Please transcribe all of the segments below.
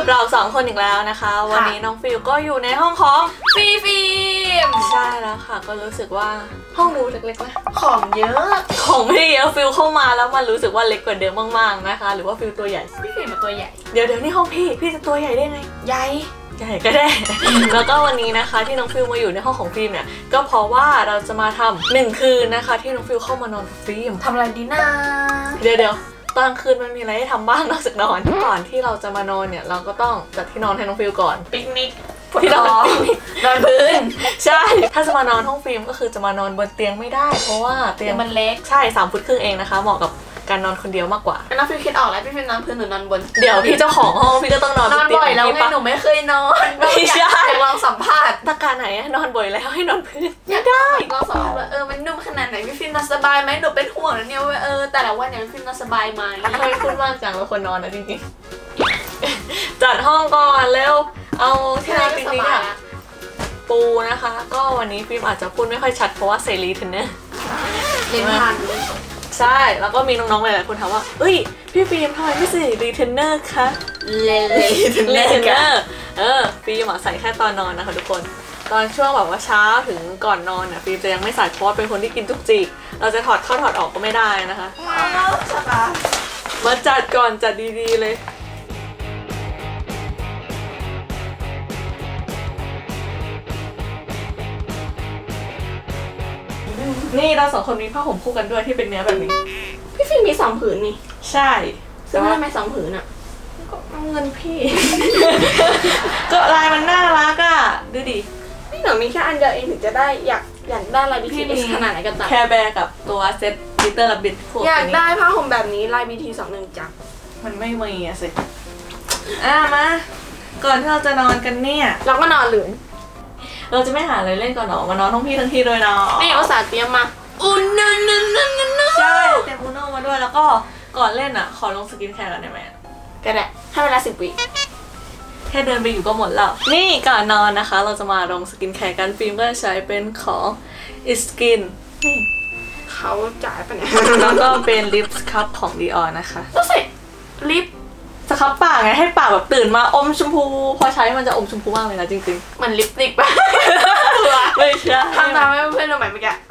กับเรา2คนอีกแล้วนะคะวันนี้น้องฟิลก็อยู่ในห้องของฟิล์มใช่แล้วค่ะก็รู้สึกว่าห้องดูเล็กๆนะของเยอะของไม่เยอะฟิลเข้ามาแล้วมันรู้สึกว่าเล็กกว่าเดิมมากๆนะคะหรือว่าฟิลตัวใหญ่พี่ฟิล์มตัวใหญ่เดี๋ยวนี่ห้องพี่จะตัวใหญ่ได้ไงใหญ่ก็ได้ แล้วก็วันนี้นะคะที่น้องฟิลมาอยู่ในห้องของฟิล์มเนี่ยก็เพราะว่าเราจะมาทำ1 คืนนะคะที่น้องฟิลเข้ามานอนกับฟิล์มทำอะไรดีนะเดี๋ยวตอนคืนมันมีอะไรให้ทำบ้างนอกจากนอนก่อนที่เราจะมานอนเนี่ยเราก็ต้องจัดที่นอนให้น้องฟิลก่อนปิกนิกที่นอนพื้นใช่ถ้าจะมานอนห้องฟิล์มก็คือจะมานอนบนเตียงไม่ได้เพราะว่าเตียงมันเล็กใช่3 ฟุตครึ่งเองนะคะเหมาะกับการนอนคนเดียวมากกว่าน้องฟิลคิดออกแล้วพี่ฟิลนอนพื้นหรือนอนบนเดี๋ยวพี่เจ้าของห้องพี่ก็ต้องนอนบ่อยแล้วไงหนูไม่เคยนอนไม่ใช่ลองสัมภาษณ์ตะการไหนนอนบ่อยแล้วให้นอนพื้นไม่ได้ลองสัมภาษณ์ว่ามันนุ่มขนาดไหนพี่ฟิลนอนสบายไหมหนูเป็นห่วงนะเนี่ยว่าแต่ละวันเนี่ยพี่ฟิลนอนสบายไหมทำไมพูดมากจังเราคนนอนนะจริงๆจัดห้องก่อนเร็วเอาที่นอนปิกนิกอะปูนะคะก็วันนี้ฟิล์มอาจจะพูดไม่ค่อยชัดเพราะว่าเซรีเทนเนอร์เรียนทันใช่แล้วก็มีน้องๆหลายๆคนถามว่าเอ้ยพี่ฟิล์มทำไมไม่ใส่รีเทนเนอร์คะรีเทนเนอร์ฟิล์มใส่แค่ตอนนอนนะคะทุกคนตอนช่วงแบบว่าเช้าถึงก่อนนอนฟิล์มจะยังไม่ใส่เพราะเป็นคนที่กินจุกจิกเราจะถอดเข้าถอดออกก็ไม่ได้นะคะใช่ปะมาจัดก่อนจัดดีๆเลยนี่เรา2 คนมีผ้าห่มคู่กันด้วยที่เป็นเนื้อแบบนี้พี่ฟิล์มมี2 ผืนนี่ใช่แต่ว่าทำไม2 ผืนอ่ะก็เอาเงินพี่ ก็ลายมันน่ารักอ่ะดูดินี่หนูมีแค่อันเดียวเองถึงจะได้อยากได้ลาย BTS ขนาดไหนกันต่างแคร์แบร์กับตัวเซ็ตลิตเติ้ลลับบิทอยากได้ผ้าห่มแบบนี้ลาย BT21จังมันไม่มีอะสิมาก่อนที่เราจะนอนกันเนี่ยเราก็นอนหรือเราจะไม่หาอะไรเล่นก่อนหรอมานอนทั้งพี่ทั้งทีเลยเนาะนี่อุตส่าห์เตรียมมาอุนนั่นใช่เตรียมอุนโนมาด้วยแล้วก็ก่อนเล่นขอลงสกินแคร์ก่อนได้ไหมก็ได้ให้เวลา10 วิแค่เดินไปอยู่ก็หมดแล้วนี่ก่อนนอนนะคะเราจะมาลงสกินแคร์กันฟิล์มก็ใช้เป็นของ Skin เขาจ่ายปะเนี่ยแล้วก็เป็นลิปสครับของ Dior นะคะต้องใส่ลิปสครับปากไงให้ปากแบบตื่นมาอมชมพูพอใช้มันจะอมชมพูมากเลยนะจริงๆมันลิปสติกปะไม่ใช่ทำตามให้เพื่อนเราใหม่เมื่อกี้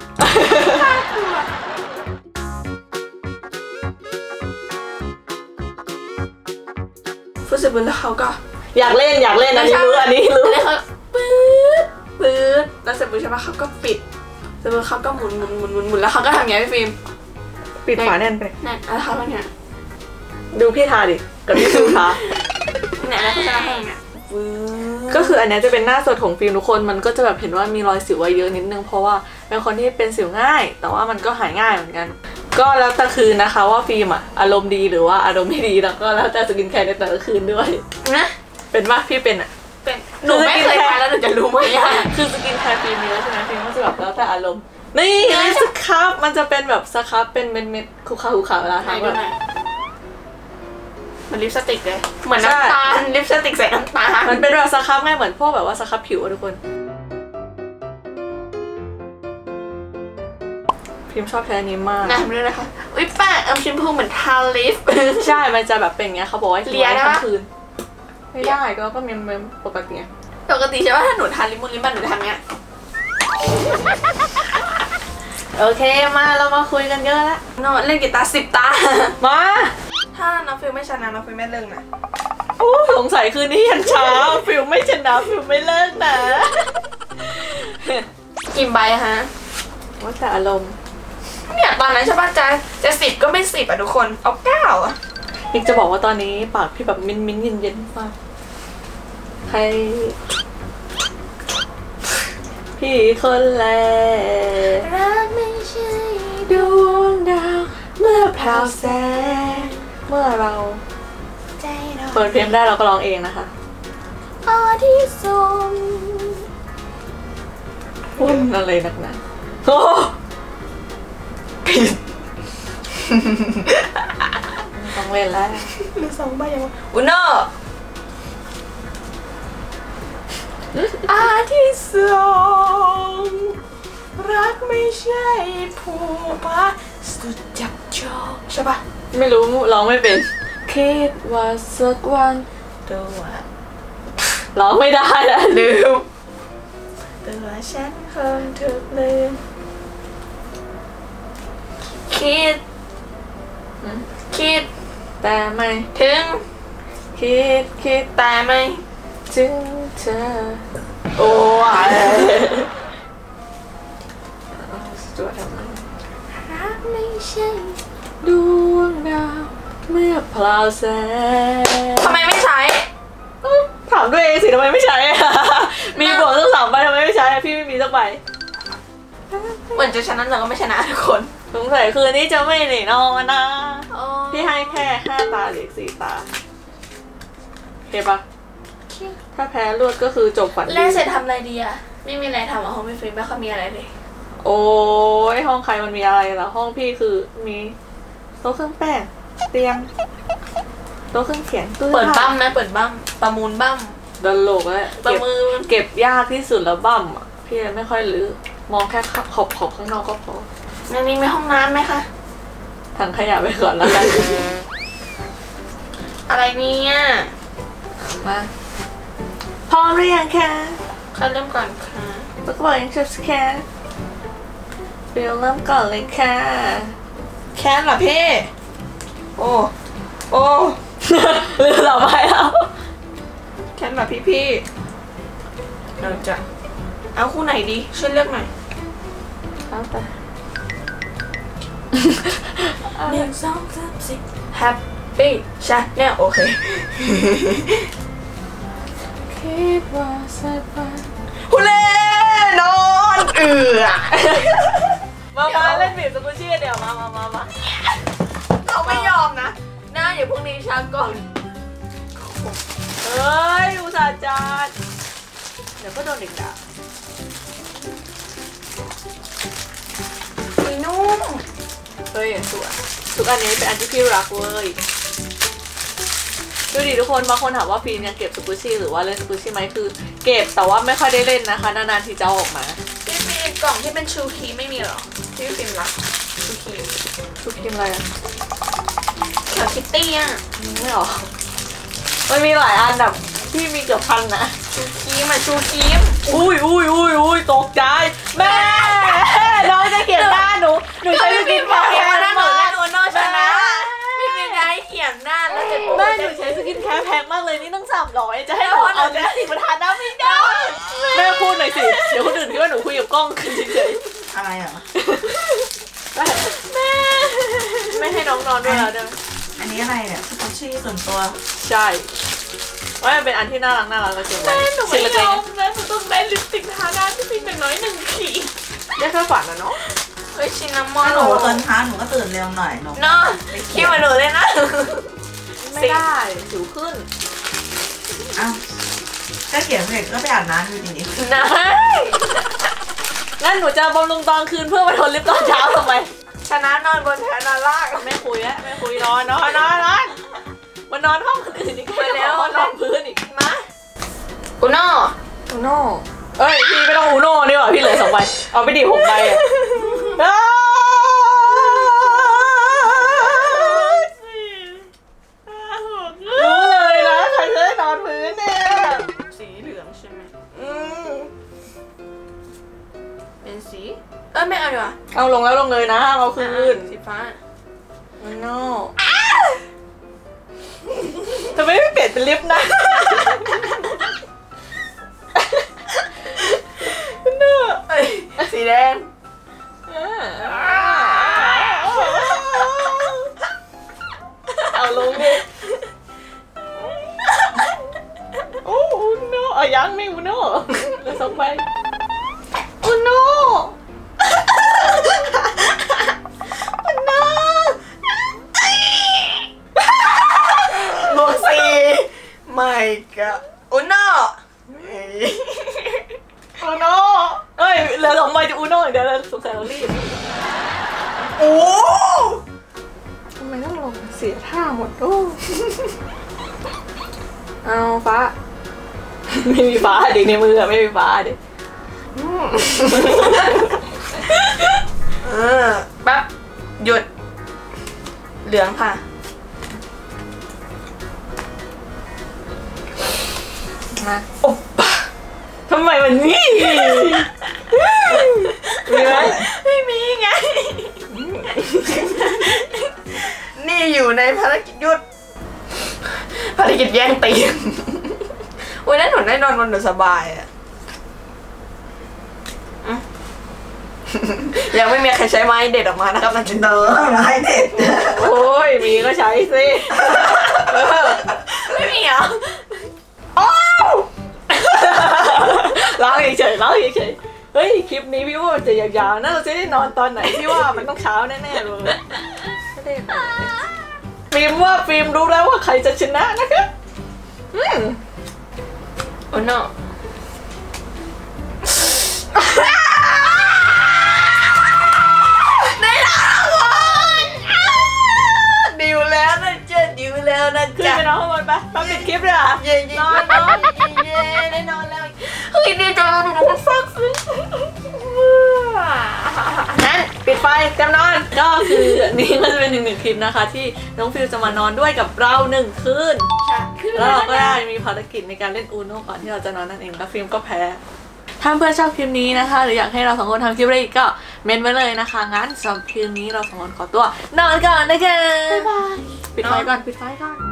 พูดเสร็จแล้วเขาก็อยากเล่นอันนี้รู้แล้วเขาปื๊ดแล้วเสร็จปุ๊บใช่ปะเขาก็ปิดเสร็จปุ๊บเขาก็หมุนแล้วเขาก็ทำอย่างนี้พี่ฟิล์มปิดฝาแน่นไปแน่นแล้วเขาเป็นไงดูพี่ทาดิกับพี่ฟิล์มทาเนี่ยแล้วเขาจะทำอย่างเงี้ยก็คืออันนี้จะเป็นหน้าสดของฟิล์มทุกคนมันก็จะแบบเห็นว่ามีรอยสิวไว้เยอะนิดนึงเพราะว่าเป็นคนที่เป็นสิวง่ายแต่ว่ามันก็หายง่ายเหมือนกันก็แล้วแต่คืนนะคะว่าฟิล์มอารมณ์ดีหรือว่าอารมณ์ไม่ดีแล้วก็แล้วแต่สกินแคร์ในแต่ละคืนด้วยนะเป็นป่ะพี่เป็นเป็นหนูไม่เคยทาแล้วหนูจะรู้ไหมคือสกินแคร์ฟิล์มเยอะใช่ไหมฟิล์มก็จะแบบแล้วแต่อารมณ์นี่สครับมันจะเป็นแบบสครับเป็นเม็ดคุกคาเวลาทำแบบมันลิปสติกเลยเหมือนน้ำตาลลิปสติกใส่น้ำตาลมันเป็นแบบสครับง่ายเหมือนพวกแบบว่าสครับผิวทุกคนพิมชอบแค่นี้มากนะด้วยนะคะอุ้ยแป้งแชมพูเหมือนทาลิปใช่มันจะแบบเป็นอย่างเงี้ยเขาบอกว่าเลียได้ทั้งคืนไม่ได้ก็เมมปกติใช่ป่ะถ้าหนูทาลิปมันหนูทำเงี้ยโอเคมาเรามาคุยกันเยอะแล้วน้องเล่นกีตาร์10 ตามาถ้าน้องฟิลไม่ชนะน้องฟิลไม่เลิกนะสงสัยคืนนี้ยันเช้าฟิลไม่ชนะฟิลไม่เลิกนะกี่ใบฮะว่าแต่อารมณ์เนี่ยตอนนั้นใช่ป่ะจะ10ก็ไม่10ทุกคนเอา9 อีกจะบอกว่าตอนนี้ปากพี่แบบมิ้นเย็นมากใครพี่คนแรกรักไม่ใช่ดวงดาวเมื่อพราวแสงเมื่อเราเปิดเพลงได้เราก็ร้องเองนะคะอาที่ส่งวุ่นอะไรนักหนาโอ้ผิดต้องเล่นแล้วหรือ2 ใบยังวะอุโนอาที่ส่งรักไม่ใช่ผู้มาสุดจับจองใช่ปะไม่รู้ร้องไม่เป็นคิดว่าสักวันตัวร้องไม่ได้แล้วลืมตัวฉันคงถูกลืมคิดแต่ไม่ถึงคิดแต่ไม่ถึงเธอโอ้ยตัวทำไมรักไม่ใช่ดวงดาวเมื่อพลาวแสงทำไมไม่ใช้ถามด้วยเองสิทำไมไม่ใช้มีบวกตั้ง3 ใบทำไมไม่ใช้พี่ไม่มีสักใบเหมือนจะชนะเราก็ไม่ชนะทุกคนสงสัยคืนนี้จะไม่หนีนอนนะพี่ให้แค่5 ตาหรือ4 ตาโอเคปะถ้าแพ้รวดก็คือจบฝันดีเล่นเสร็จทำอะไรดีอะไม่มีอะไรทำอ่ะห้องพี่ฟิล์มไม่ค่อยมีอะไรเลยโอ้ยห้องใครมันมีอะไรล่ะห้องพี่คือมีโต๊ะเครื่องแป้งเตียงโต๊ะเครื่องเขียนตู้เปิดบั้มนะเปิดบั้มประมูลบั้มดนโลกแล้วเก็บยากที่สุดแล้วบั้มอ่ะพี่ไม่ค่อยรื้อมองแค่ขอบข้างนอกก็พอในนี้มีห้องน้ำไหมคะถังขยะไปก่อนแล้วกันอะไรเนี่ยมาพร้อมหรือยังคะเขาเริ่มก่อนค่ะแล้วก็บอกยังชุดแค่เดี๋ยวเริ่มก่อนเลยค่ะแค้นเหรอพี่โอ้ลืมเราไปแล้วแค้นเหรอพี่เราจะเอาคู่ไหนดีช่วยเลือกหน่อยเอาไป 1 2 3 4 Happy ใช่เนี่ยโอเคคิดว่าสักวันฮูเล่นอนมาเล่นบีบสกุชชี่เดี๋ยวมาเขาไม่ยอมนะน่าอย่าพรุ่งนี้ช้าก่อนเฮ้ยอุตส่าห์จัดเดี๋ยวก็โดนเด็กด่านุ่มเฮ้ยสวยทุกอันนี้เป็นอันที่พี่รักเว้ยดูดิทุกคนบางคนถามว่าฟิล์มยังเก็บสกุชชี่หรือว่าเล่นสกุชชี่ไหมคือเก็บแต่ว่าไม่ค่อยได้เล่นนะคะนานๆทีจะเอาออกมาพี่มีกล่องที่เป็นชูคีไม่มีหรอที่ฟิล์มรักชูคีอะไรอะเขียวคิตตี้อะไม่หรอมันมีหลายอันแบบพี่มีเกือบพันนะชูคีมอุ้ยตกใจแม่น้องจะเขียนหน้าหนูใช้สกินแคร์หน้าหนูชนะไม่มีไงเขียนหน้าแล้วจะแม่หนูใช้สกินแคร์แพงมากเลยนี่ตั้ง300จะให้หนูเอาลิปสติกมาทาหน้าไม่ได้แม่พูดหน่อยสิเดี๋ยวคนอื่นคิดว่าหนูคุยกับกล้องเฉยๆอะไรอ่ะแม่ไม่ให้น้องนอนด้วยแล้วได้ไหมอันนี้อะไรเนี่ยสกุชชี่ส่วนตัวใช่ว่ามันเป็นอันที่น่ารักแล้วเก็บไว้หนูไม่ยอมนะหนูต้องได้ลิปสติกทาหน้าที่เป็นอย่างน้อย1 ขีดได้แค่ฝันนะเนาะเฮ้ยชินน้ำมันหนูตอนเช้าหนูก็ตื่นเร็วหน่อยเนาะคิดว่าหนูเลยนะไม่ได้สิวขึ้นอ้าวถ้าเขียนเสร็จก็ไปอาบน้ำดูดีนะงั้นหนูจะบำรุงตอนคืนเพื่อมาทนลิปตอนเช้าทำไมชนะนอนบนแผนนอนล่างไม่คุยนอนมันนอนห้องคนอื่นอีกไปแล้วนอนพื้นอีกมาอุโน่เอ้ยพี่ไม่ต้องอุโน่นี่หว่าพี่เหลือ2 ใบเอาไปดิ6 ใบอ่ะรู้เลยนะใครจะได้นอนพื้นเนี่ยสีเหลืองใช่ไหมเป็นสีไม่เอาดีกว่าเอาลงแล้วลงเลยนะเอาคืนสีฟ้าอุโน่ทำไมไม่เปลี่ยนเป็นลิปนะสีแดงเอาลงดิโอ้โน่ยังไม่อุโน่แล้ว2 ใบอุโน่บวก4ไม่ก็อุโน่เอ้ยเหลือ2 ใบจะอุโน่เดี๋ยวเราสงสัยเรารีบทำไมต้องลงเสียท่าหมดเอาฟ้าไม่มีฟ้าดิในมือไม่มีฟ้าดิปั๊บหยุดเหลืองค่ะไม่มีไงนี่อยู่ในภารกิจหยุดภารกิจแย่งตีนโอ้ยนั่นหนูได้นอนบนหนูสบายอะยังไม่มีใครใช้ไม้เด็ดออกมานะครับมันจะเนอะไม้เด็ดโอ้ยมีก็ใช้สิไม่มีเหรอล้างเฉยๆล้างเฉยๆเฮ้ยคลิปนี้พี่ว่ามันจะยาวๆนะเราจะได้นอนตอนไหนพี่ว่ามันต้องเช้าแน่ๆเลยไม่ได้ไปไหนฟิล์มว่าฟิล์มรู้แล้วว่าใครจะชนะนะคะโอ้ no ได้แล้วดิวแล้วนะเจ๊ดิวแล้วนะขึ้นจ๊ะไปนอนข้างบนไปมาปิดคลิปเลยอ่ะเย่ๆนอนเย่ได้นอนแล้วเฮ้ยดีจังหนูซักซึ้งนั้นปิดไฟเต็มนอนก็คือนี่ก็จะเป็นหนึ่งคลิปนะคะ ที่น้องฟิลจะมานอนด้วยกับเรา1 คืนแล้วเราก็ได้มีภารกิจในการเล่นอูโน่ก่อนที่เราจะนอนนั่นเองแล้วฟิล์มก็แพ้ถ้าเพื่อนชอบคลิปนี้นะคะหรืออยากให้เรา2 คนทำคลิปอะไรอีกก็เมนไว้เลยนะคะงั้นสำหรับคลิปนี้เรา2 คนขอตัวนอนก่อนนะคะบ๊ายบายปิดไฟก่อน